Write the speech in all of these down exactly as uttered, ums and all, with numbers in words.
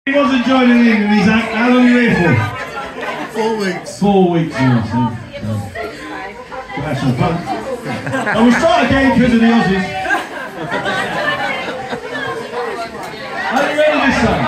He wasn't joining in with his act. How long are you here for? Four weeks. Four weeks, yeah. So, uh, have some fun. And we'll start again because of the Aussies. Are you ready this time?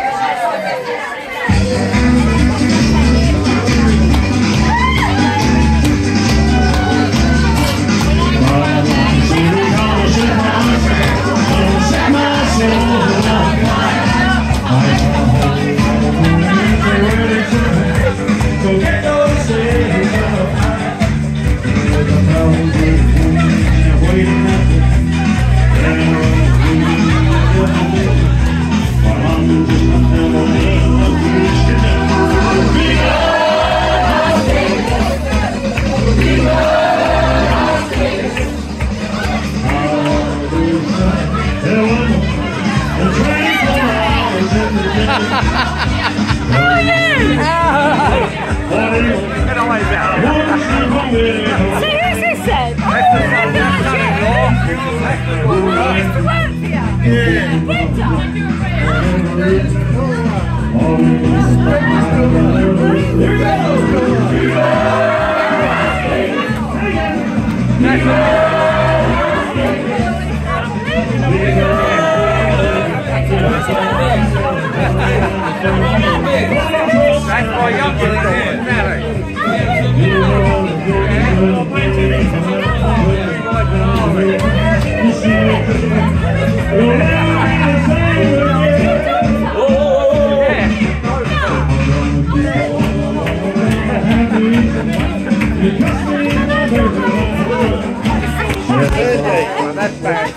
That's why younger than him, Nelly. That's bad.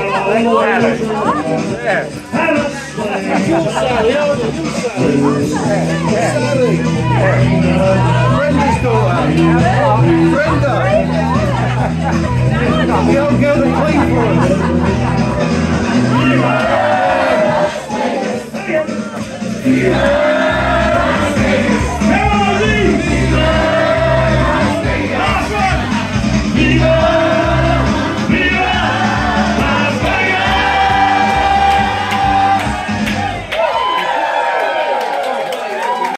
Brenda's daughter. Brenda. The old girl that cleaned for us.